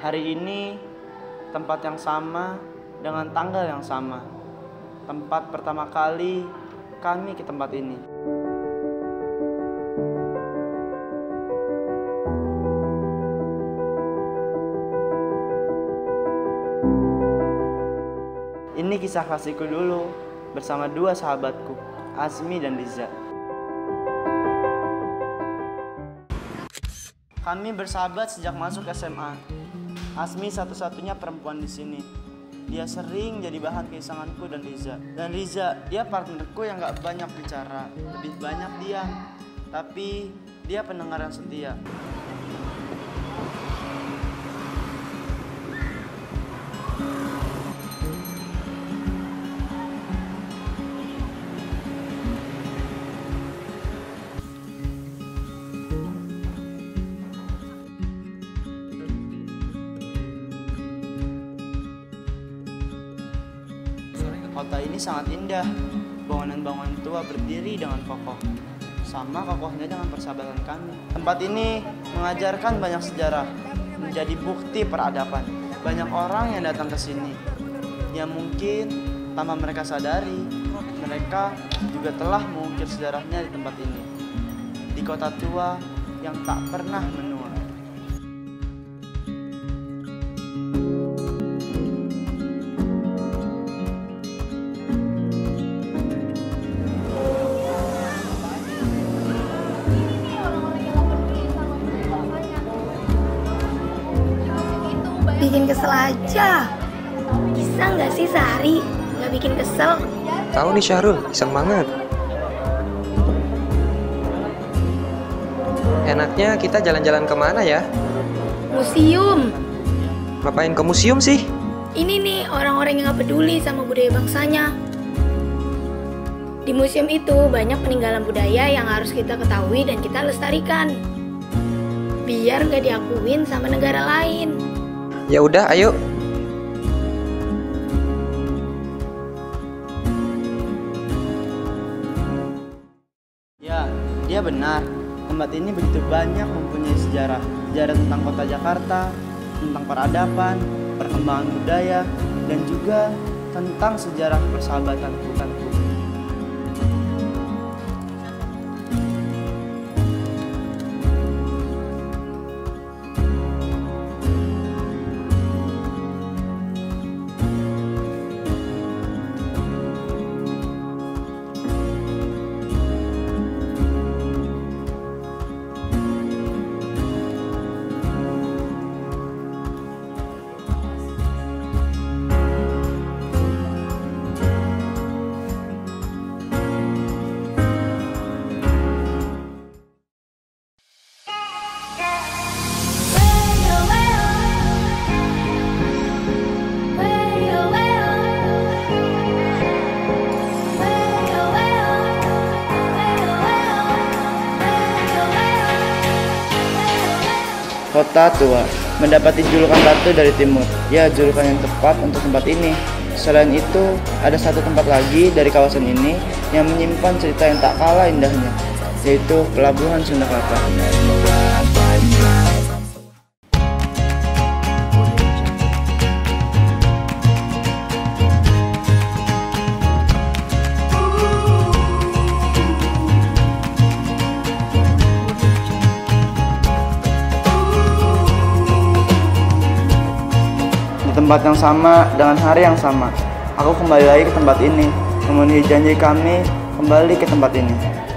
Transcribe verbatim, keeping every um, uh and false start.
Hari ini tempat yang sama dengan tanggal yang sama. Tempat pertama kali kami ke tempat ini. Ini kisah kasihku dulu bersama dua sahabatku, Azmi dan Riza. Kami bersahabat sejak masuk S M A. Azmi satu-satunya perempuan di sini. Dia sering jadi bahan keisanganku dan Riza. Dan Riza, dia partnerku yang gak banyak bicara, lebih banyak diam. Tapi dia pendengar yang setia. Kota ini sangat indah. Bangunan-bangunan tua berdiri dengan kokoh. Sama kokohnya dengan persahabatan kami. Tempat ini mengajarkan banyak sejarah, menjadi bukti peradaban. Banyak orang yang datang ke sini, yang mungkin tanpa mereka sadari, mereka juga telah mengukir sejarahnya di tempat ini. Di kota tua yang tak pernah menua. Bikin kesel aja. Bisa nggak sih sehari nggak bikin kesel? Tahu nih Syahrul, iseng banget. Enaknya kita jalan-jalan kemana ya? Museum. Ngapain ke museum sih? Ini nih orang-orang yang nggak peduli sama budaya bangsanya. Di museum itu banyak peninggalan budaya yang harus kita ketahui dan kita lestarikan. Biar nggak diakuin sama negara lain. Ya udah, ayo. Ya, dia benar. Tempat ini begitu banyak mempunyai sejarah. Sejarah tentang kota Jakarta, tentang peradaban, perkembangan budaya, dan juga tentang sejarah persahabatan hutanku. Kota tua mendapati julukan Batu dari Timur. Ya, julukan yang tepat untuk tempat ini. Selain itu, ada satu tempat lagi dari kawasan ini yang menyimpan cerita yang tak kalah indahnya, yaitu Pelabuhan Sunda Kelapa. Tempat yang sama dengan hari yang sama, aku kembali lagi ke tempat ini, memenuhi janji kami kembali ke tempat ini.